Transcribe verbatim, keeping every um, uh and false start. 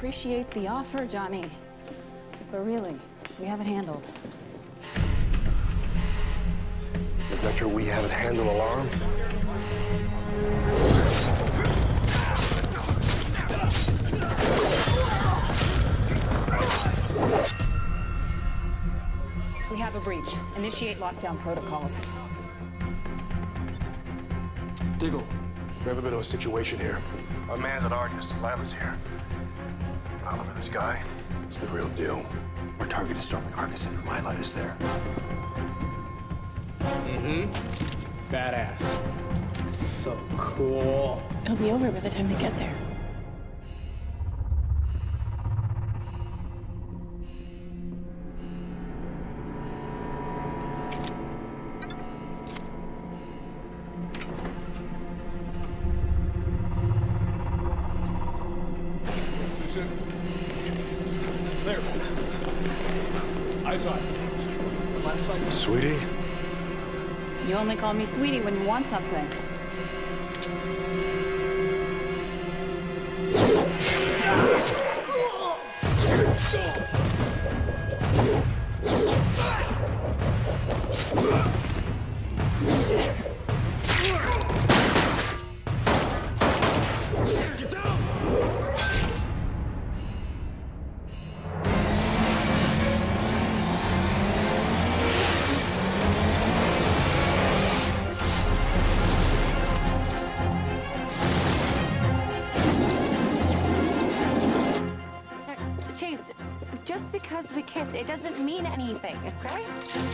appreciate the offer, Johnny. But really, we have it handled. Is that your we have it handled alarm? We have a breach. Initiate lockdown protocols. Diggle. We have a bit of a situation here. Our man's at Argus. Lila's here. Oliver, this guy, is the real deal. Our target is storming Argus and Lila is there. Mm-hmm. Badass. So cool. It'll be over by the time they get there. Susan. There. Eyes on. Sweetie? You only call me sweetie when you want something. Chase, just because we kiss, it doesn't mean anything, okay?